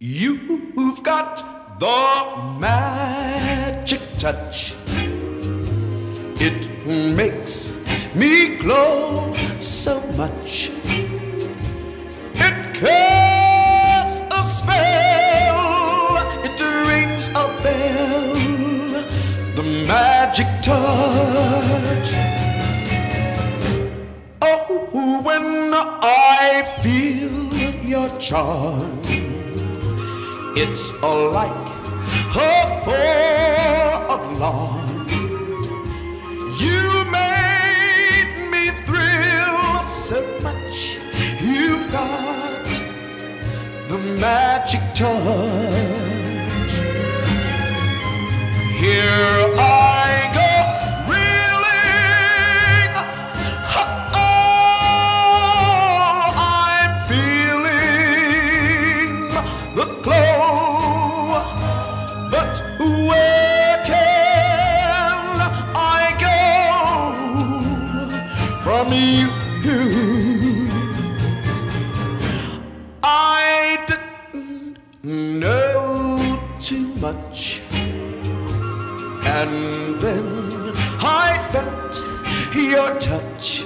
You've got the magic touch. It makes me glow so much. It casts a spell. It rings a bell. The magic touch. Oh, when I feel your charm, it's like a four-alarm. You made me thrill so much. You've got the magic touch. Here I go, reeling. Oh, I'm feeling the glow. But where can I go from you? I didn't know too much, and then I felt your touch.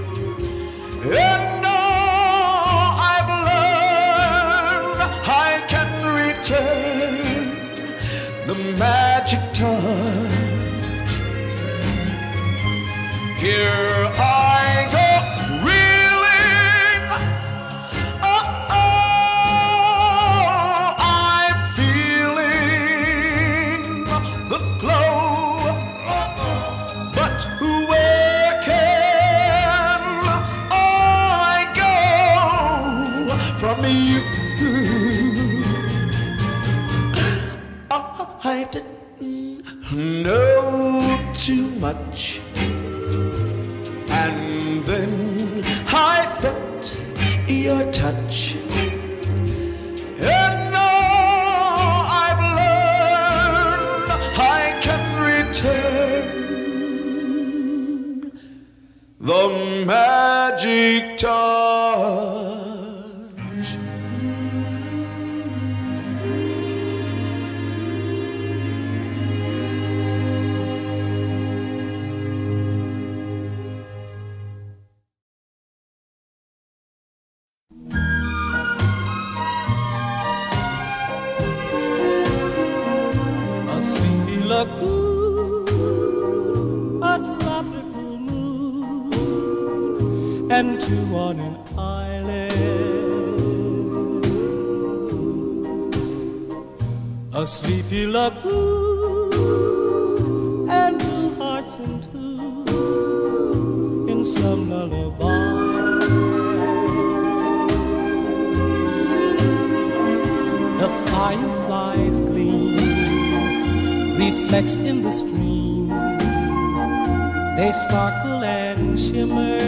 And now I've learned I can return the magic touch. Here I go, reeling. Oh, I'm feeling the glow. But where can I go from you? I didn't know too much, and then I felt your touch. And now I've learned I can return the magic touch. Lagoon, a tropical moon, and two on an island. A sleepy lagoon, and two hearts in two, in some lullaby. The fireflies gleam, reflects in the stream. They sparkle and shimmer.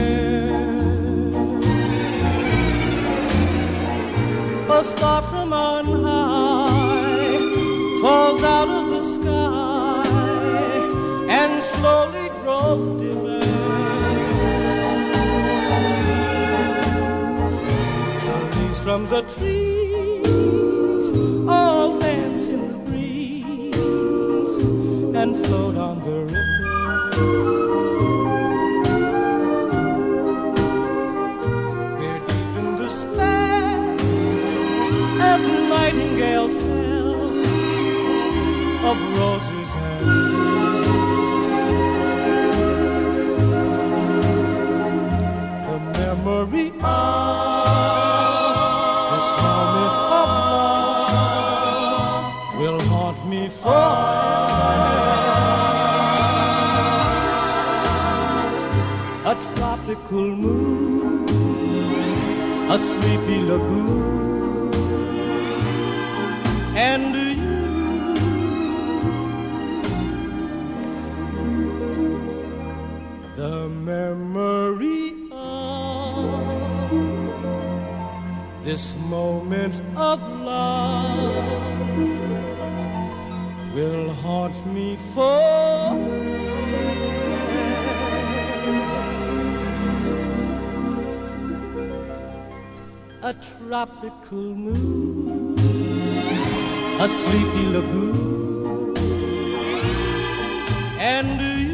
A star from on high falls out of the sky and slowly grows dimmer. The leaves from the trees all dance in the breeze and float on the ripples. We're deep in despair as nightingales tell of roses and blue. The memory of this moment of love will haunt me forever. A tropical moon, a sleepy lagoon, and you. The memory of this moment of love will haunt me forever. A tropical moon, a sleepy lagoon, and